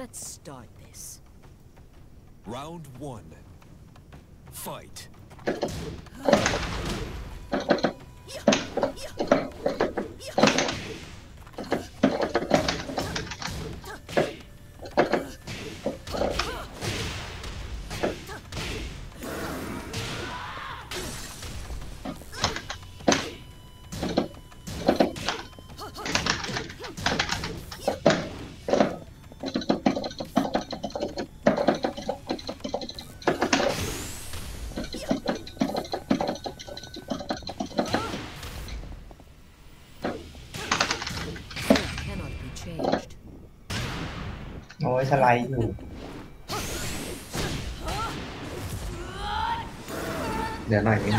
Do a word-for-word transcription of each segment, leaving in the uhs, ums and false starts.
Let's start this. Round one. Fight. Changed. โอ้ยสไลด์อยู่เดี๋ยวหน่อยนิด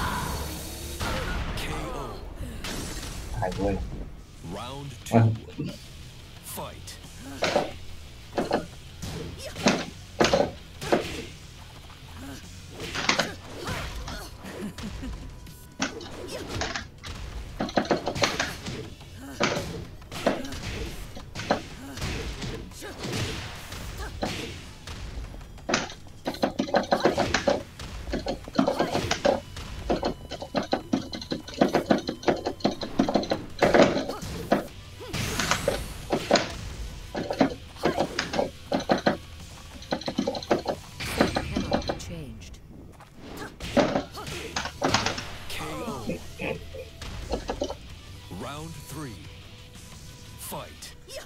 ถ่ายด้วย Round two. Fight. Round three. Fight.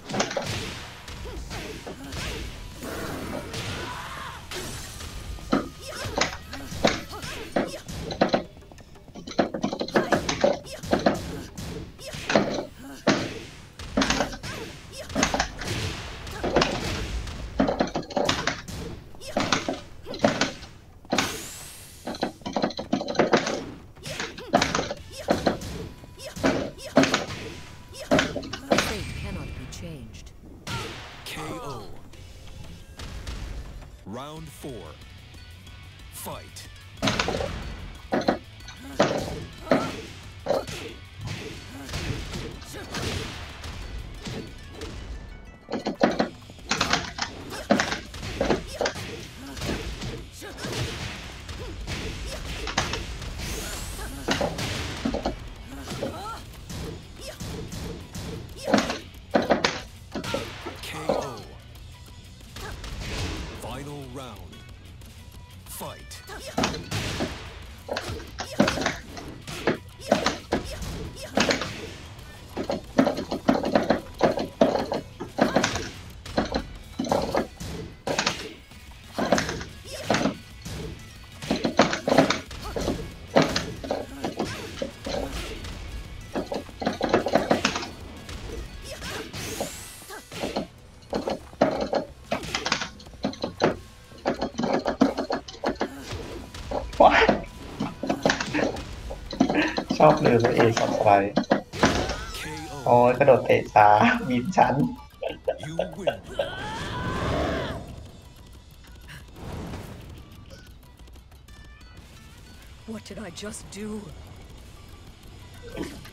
Changed. K O. Round four. Fight. Final round. Fight. ชอบเลยว่าเอชอบสไลด์โอ้ยกระโดดเตะช้าบินชั้น You win. What did I just do?